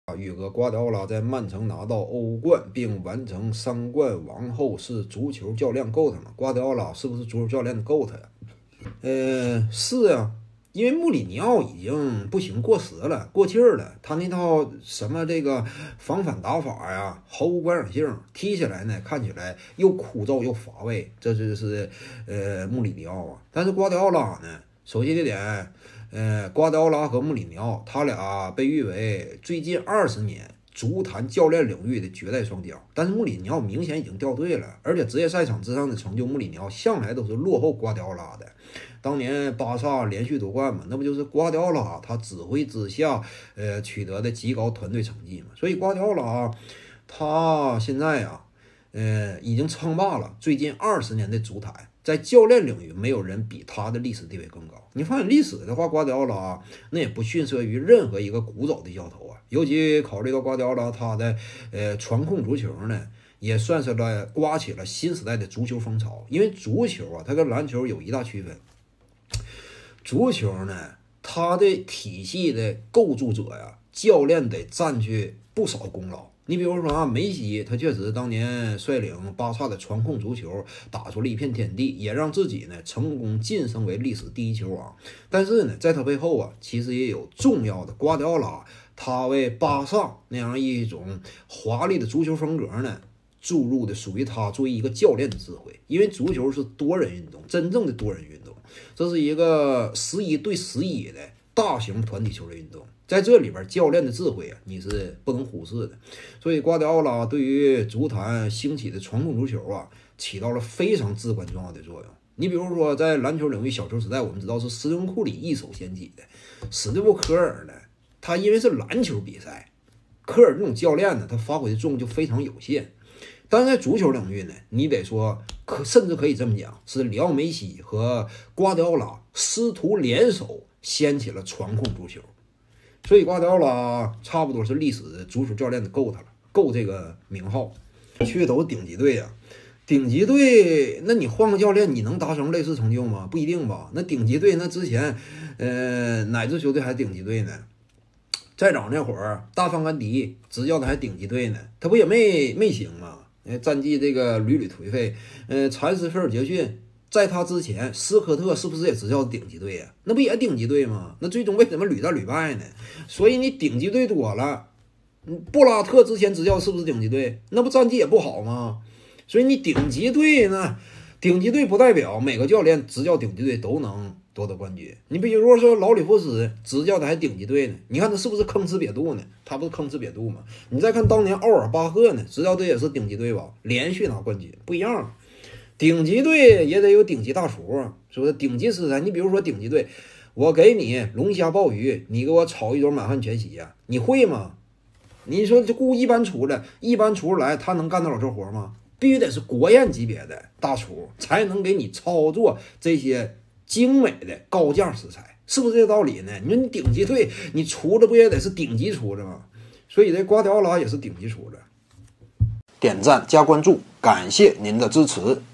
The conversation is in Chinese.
宇哥瓜迪奥拉在曼城拿到欧冠并完成3冠王后，是足球教练 GOAT 吗？瓜迪奥拉是不是足球教练的 GOAT 呀？是啊，因为穆里尼奥已经不行，过时了，过气儿了。他那套什么这个防反打法呀，毫无观赏性，踢起来呢看起来又枯燥又乏味。这就是穆里尼奥啊。但是瓜迪奥拉呢，首先这点。瓜迪奥拉和穆里尼奥，他俩被誉为最近20年足坛教练领域的绝代双骄。但是穆里尼奥明显已经掉队了，而且职业赛场之上的成就，穆里尼奥向来都是落后瓜迪奥拉的。当年巴萨连续夺冠嘛，那不就是瓜迪奥拉他指挥之下，取得的极高团队成绩嘛。所以瓜迪奥拉他现在啊，已经称霸了最近20年的足坛。在教练领域，没有人比他的历史地位更高。你发现历史的话，瓜迪奥拉那也不逊色于任何一个古早的教头啊。尤其考虑到瓜迪奥拉他的传控足球呢，也算是刮起了新时代的足球风潮。因为足球啊，它跟篮球有一大区分。足球呢，它的体系的构筑者呀，教练得占据不少功劳。你比如说啊，梅西他确实当年率领巴萨的传控足球打出了一片天地，也让自己呢成功晋升为历史第一球王。但是呢，在他背后啊，其实也有重要的瓜迪奥拉，他为巴萨那样一种华丽的足球风格呢注入的属于他作为一个教练的智慧。因为足球是多人运动，真正的多人运动，这是一个11对11的大型团体球的运动。在这里边，教练的智慧啊，你是不能忽视的。所以，瓜迪奥拉对于足坛兴起的传控足球啊，起到了非常至关重要的作用。你比如说，在篮球领域，小球时代，我们知道是斯蒂芬库里一手掀起的。史蒂夫科尔呢，他因为是篮球比赛，科尔这种教练呢，他发挥的作用就非常有限。但是在足球领域呢，你得说，甚至可以这么讲，是里奥梅西和瓜迪奥拉师徒联手掀起了传控足球。所以瓜迪奥拉差不多是历史足球教练的GOAT了，够这个名号。去的都是顶级队呀，顶级队，那你换个教练，你能达成类似成就吗？不一定吧。那顶级队，那之前，哪支球队还顶级队呢？再早那会儿，大范甘迪执教的还顶级队呢，他不也没行吗？战绩这个屡屡颓废。禅师菲尔杰逊。在他之前，斯科特是不是也执教顶级队呀？那不也顶级队吗？那最终为什么屡战屡败呢？所以你顶级队多了，布拉特之前执教是不是顶级队？那不战绩也不好吗？所以你顶级队呢，顶级队不代表每个教练执教顶级队都能夺得冠军。你比如说劳里弗斯执教的还顶级队呢，你看他是不是铿锵瘪肚呢？他不是铿锵瘪肚吗？你再看当年奥尔巴赫呢，执教队也是顶级队吧，连续拿冠军，不一样。顶级队也得有顶级大厨啊，是不是？顶级食材，你比如说顶级队，我给你龙虾鲍鱼，你给我炒一桌满汉全席呀，你会吗？你说就雇一般厨的，一般厨来，他能干得了这活吗？必须得是国宴级别的大厨，才能给你操作这些精美的高价食材，是不是这个道理呢？你说你顶级队，你厨子不也得是顶级厨子吗？所以这瓜迪奥拉也是顶级厨子。点赞加关注，感谢您的支持。